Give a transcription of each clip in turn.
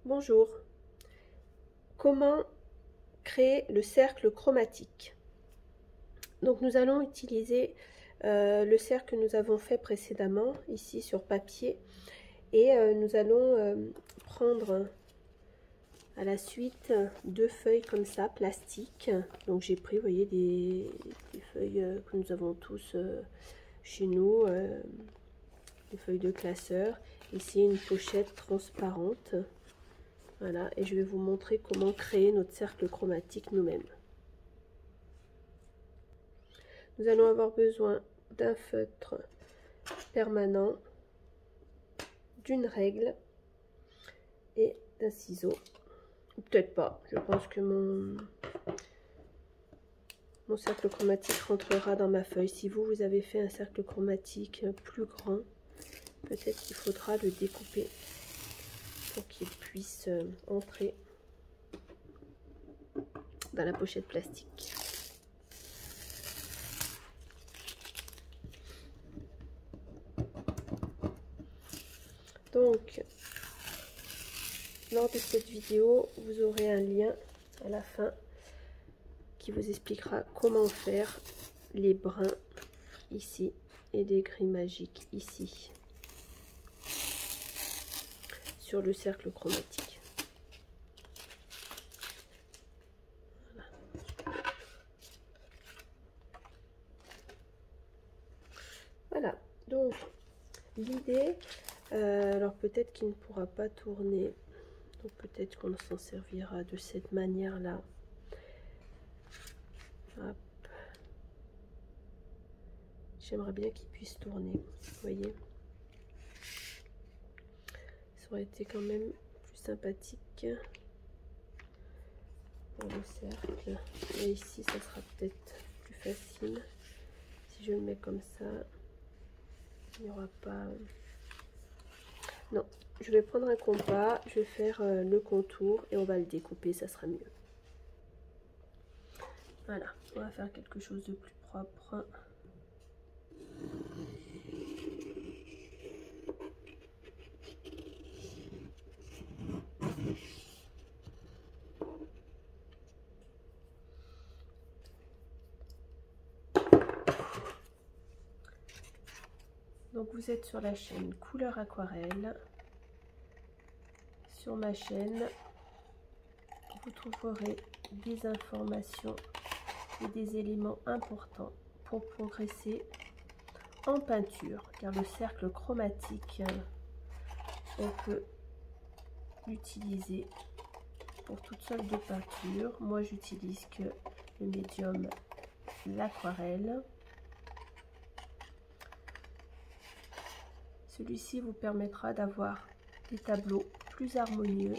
Bonjour. Comment créer le cercle chromatique? Donc nous allons utiliser le cercle que nous avons fait précédemment ici sur papier et nous allons prendre à la suite deux feuilles comme ça plastiques. Donc j'ai pris, vous voyez, des feuilles que nous avons tous chez nous, des feuilles de classeur. Ici une pochette transparente. Voilà, et je vais vous montrer comment créer notre cercle chromatique nous-mêmes. Nous allons avoir besoin d'un feutre permanent, d'une règle et d'un ciseau. Peut-être pas, je pense que mon cercle chromatique rentrera dans ma feuille. Si vous avez fait un cercle chromatique plus grand, peut-être qu'il faudra le découper pour qu'il puisse entrer dans la pochette plastique. Donc, lors de cette vidéo, vous aurez un lien à la fin qui vous expliquera comment faire les brins ici et des gris magiques ici sur le cercle chromatique. Voilà, donc l'idée, alors peut-être qu'il ne pourra pas tourner, donc peut-être qu'on s'en servira de cette manière-là. J'aimerais bien qu'il puisse tourner, vous voyez. Ça aurait été quand même plus sympathique pour le cercle. Et ici, ça sera peut-être plus facile. Si je le mets comme ça, il n'y aura pas... Non, je vais prendre un compas, je vais faire le contour et on va le découper, ça sera mieux. Voilà, on va faire quelque chose de plus propre. Donc vous êtes sur la chaîne Couleur Aquarelle. Sur ma chaîne, vous trouverez des informations et des éléments importants pour progresser en peinture, car le cercle chromatique, on peut l'utiliser pour toutes sortes de peintures. Moi, j'utilise que le médium, l'aquarelle. Celui-ci vous permettra d'avoir des tableaux plus harmonieux,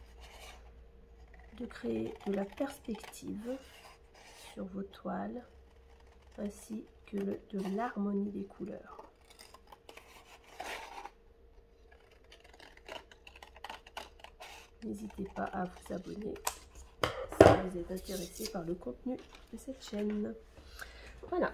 de créer de la perspective sur vos toiles, ainsi que de l'harmonie des couleurs. N'hésitez pas à vous abonner si vous êtes intéressé par le contenu de cette chaîne. Voilà,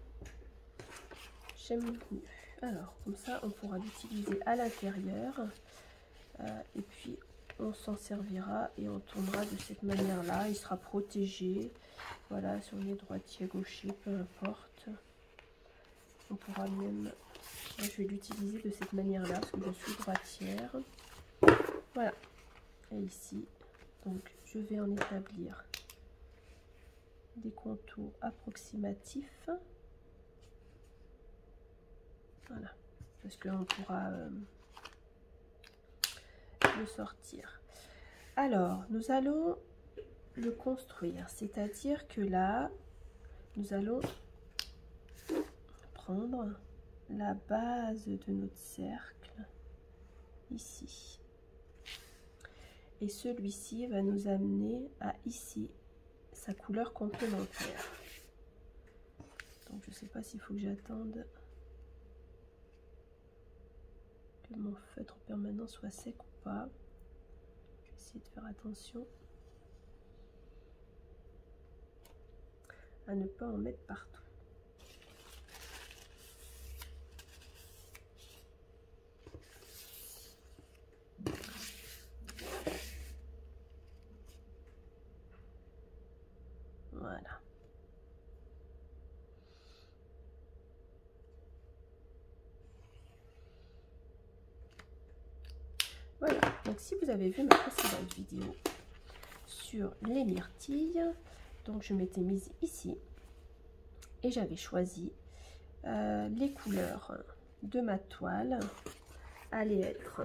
j'aime mieux. Alors, comme ça, on pourra l'utiliser à l'intérieur. Et puis, on s'en servira et on tournera de cette manière-là. Il sera protégé. Voilà, si on est droitier, gaucher, peu importe. On pourra même... Moi, je vais l'utiliser de cette manière-là parce que je suis droitière. Voilà. Et ici, donc, je vais en établir des contours approximatifs. Voilà, parce qu'on pourra le sortir. Alors, nous allons le construire, c'est-à-dire que là, nous allons prendre la base de notre cercle, ici. Et celui-ci va nous amener à ici, sa couleur complémentaire. Donc, je ne sais pas s'il faut que j'attende que mon feutre permanent soit sec ou pas. Je vais essayer de faire attention à ne pas en mettre partout. Donc si vous avez vu ma précédente vidéo sur les myrtilles, donc je m'étais mise ici et j'avais choisi les couleurs de ma toile allaient être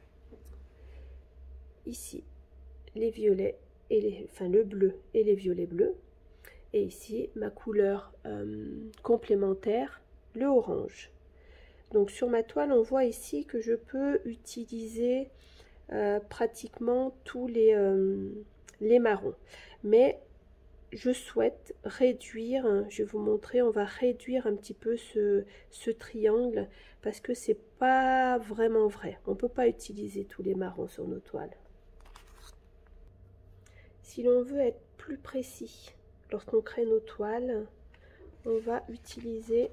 ici les violets et les, enfin le bleu et les violets bleus, et ici ma couleur complémentaire, le orange. Donc sur ma toile on voit ici que je peux utiliser pratiquement tous les marrons, mais je souhaite réduire, je vais vous montrer, on va réduire un petit peu ce triangle parce que c'est pas vraiment vrai. On peut pas utiliser tous les marrons sur nos toiles. Si l'on veut être plus précis lorsqu'on crée nos toiles, on va utiliser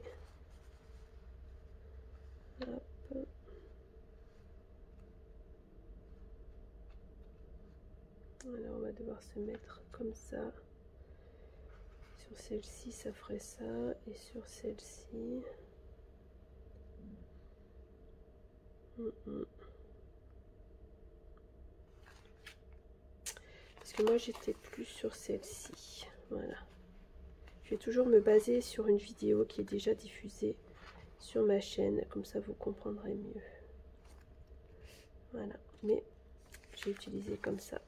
alors on va devoir se mettre comme ça. Sur celle-ci ça ferait ça, et sur celle-ci parce que moi j'étais plus sur celle-ci. Voilà, je vais toujours me baser sur une vidéo qui est déjà diffusée sur ma chaîne, comme ça vous comprendrez mieux. Voilà, mais j'ai utilisé comme ça.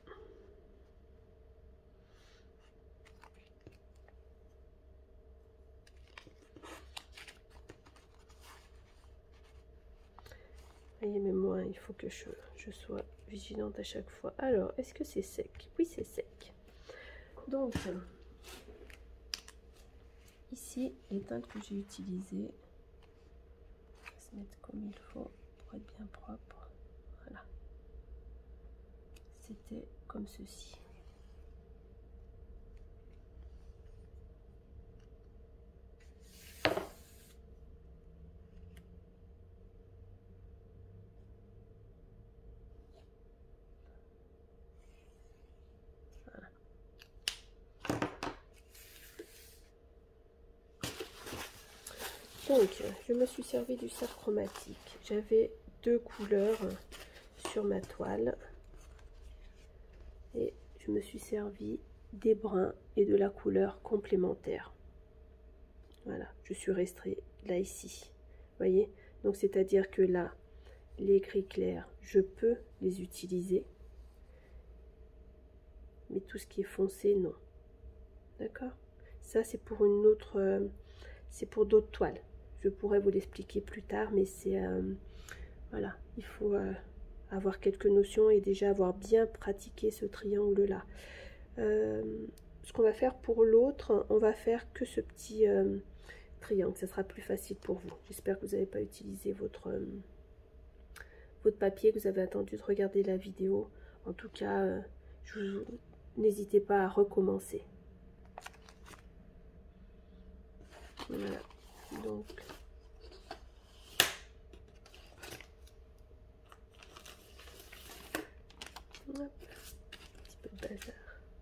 Vous voyez, même moi, il faut que je sois vigilante à chaque fois. Alors, est-ce que c'est sec? Oui, c'est sec. Donc, ici, les teintes que j'ai utilisées, on va se mettre comme il faut pour être bien propre. Voilà. C'était comme ceci. Donc, je me suis servi du cercle chromatique. J'avais deux couleurs sur ma toile. Et je me suis servi des bruns et de la couleur complémentaire. Voilà, je suis restée là, ici. Vous voyez? Donc, c'est-à-dire que là, les gris clairs, je peux les utiliser. Mais tout ce qui est foncé, non. D'accord? Ça, c'est pour une autre... c'est pour d'autres toiles. Je pourrais vous l'expliquer plus tard, mais c'est voilà, il faut avoir quelques notions et déjà avoir bien pratiqué ce triangle là. Ce qu'on va faire pour l'autre, on va faire que ce petit triangle, ça sera plus facile pour vous. J'espère que vous n'avez pas utilisé votre papier, que vous avez attendu de regarder la vidéo. En tout cas, n'hésitez pas à recommencer. Voilà, donc hop, un petit peu de bazar.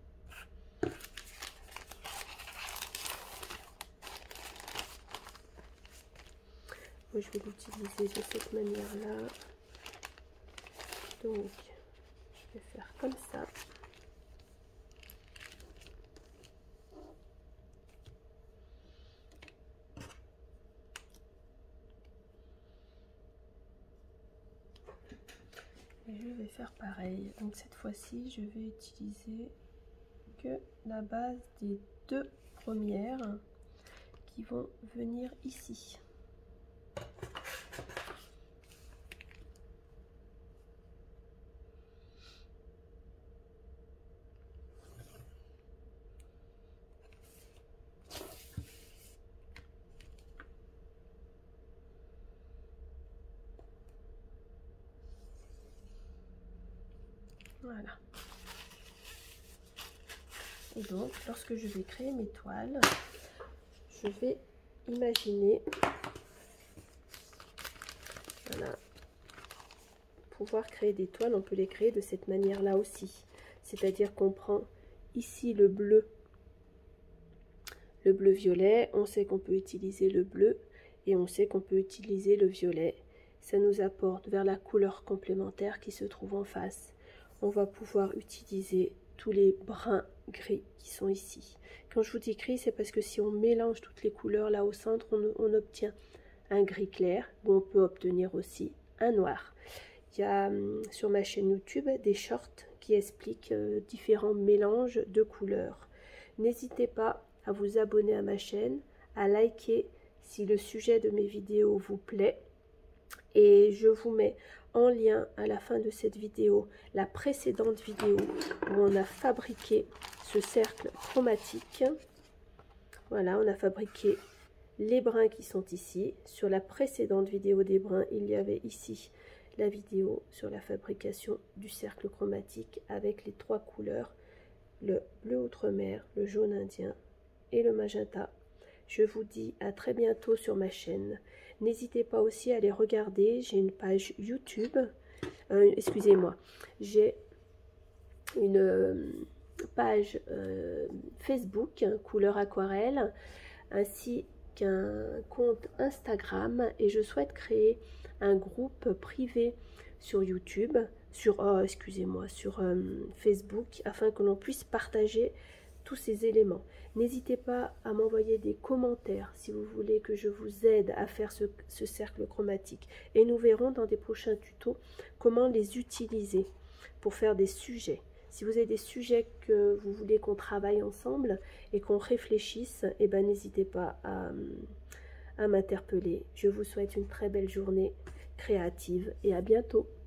Moi je vais l'utiliser de cette manière là, donc je vais faire comme ça. Et je vais faire pareil. Donc cette fois-ci, je vais utiliser que la base des deux premières qui vont venir ici. Voilà. Et donc, lorsque je vais créer mes toiles, je vais imaginer, voilà, pouvoir créer des toiles. On peut les créer de cette manière-là aussi. C'est-à-dire qu'on prend ici le bleu violet. On sait qu'on peut utiliser le bleu et on sait qu'on peut utiliser le violet. ça nous apporte vers la couleur complémentaire qui se trouve en face. On va pouvoir utiliser tous les brins gris qui sont ici. Quand je vous dis gris, c'est parce que si on mélange toutes les couleurs là au centre, on obtient un gris clair, où on peut obtenir aussi un noir. Il y a sur ma chaîne YouTube des shorts qui expliquent différents mélanges de couleurs. N'hésitez pas à vous abonner à ma chaîne, à liker si le sujet de mes vidéos vous plaît. Et je vous mets en lien à la fin de cette vidéo la précédente vidéo où on a fabriqué ce cercle chromatique. Voilà, on a fabriqué les brins qui sont ici. Sur la précédente vidéo des brins, il y avait ici la vidéo sur la fabrication du cercle chromatique avec les 3 couleurs, le bleu outre-mer, le jaune indien et le magenta. Je vous dis à très bientôt sur ma chaîne. N'hésitez pas aussi à aller regarder, j'ai une page YouTube, excusez-moi, j'ai une page Facebook, couleur aquarelle, ainsi qu'un compte Instagram, et je souhaite créer un groupe privé sur YouTube, sur Facebook, afin que l'on puisse partager tous ces éléments. N'hésitez pas à m'envoyer des commentaires si vous voulez que je vous aide à faire ce cercle chromatique. Et nous verrons dans des prochains tutos comment les utiliser pour faire des sujets. Si vous avez des sujets que vous voulez qu'on travaille ensemble et qu'on réfléchisse, eh ben, n'hésitez pas à m'interpeller. Je vous souhaite une très belle journée créative et à bientôt.